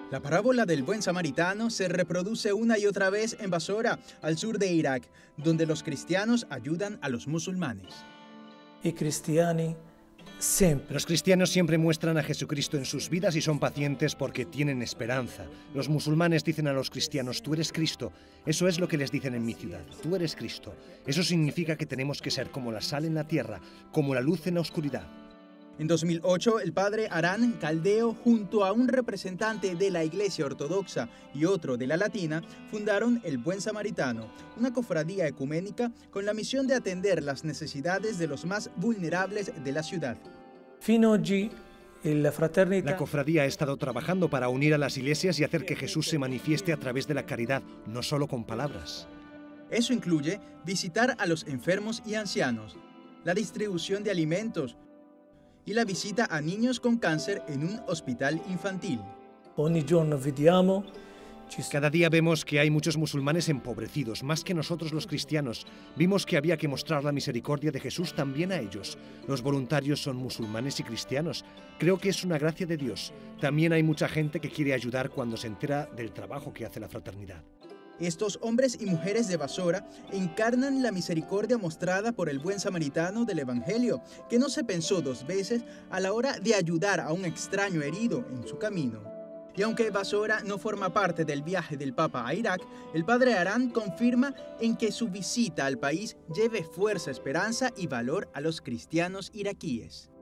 La parábola del buen samaritano se reproduce una y otra vez en Basora, al sur de Irak, donde los cristianos ayudan a los musulmanes. I cristiani sempre. Los cristianos siempre muestran a Jesucristo en sus vidas y son pacientes porque tienen esperanza. Los musulmanes dicen a los cristianos, tú eres Cristo. Eso es lo que les dicen en mi ciudad, tú eres Cristo. Eso significa que tenemos que ser como la sal en la tierra, como la luz en la oscuridad. En 2008, el padre Arán Caldeo, junto a un representante de la Iglesia Ortodoxa y otro de la Latina, fundaron El Buen Samaritano, una cofradía ecuménica con la misión de atender las necesidades de los más vulnerables de la ciudad. Fino oggi la fraternità. La cofradía ha estado trabajando para unir a las iglesias y hacer que Jesús se manifieste a través de la caridad, no solo con palabras. Eso incluye visitar a los enfermos y ancianos, la distribución de alimentos y la visita a niños con cáncer en un hospital infantil. Ogni giorno vediamo. Cada día vemos que hay muchos musulmanes empobrecidos, más que nosotros los cristianos. Vimos que había que mostrar la misericordia de Jesús también a ellos. Los voluntarios son musulmanes y cristianos. Creo que es una gracia de Dios. También hay mucha gente que quiere ayudar cuando se entera del trabajo que hace la fraternidad. Estos hombres y mujeres de Basora encarnan la misericordia mostrada por el buen samaritano del Evangelio, que no se pensó dos veces a la hora de ayudar a un extraño herido en su camino. Y aunque Basora no forma parte del viaje del Papa a Irak, el padre Arán confirma en que su visita al país lleve fuerza, esperanza y valor a los cristianos iraquíes.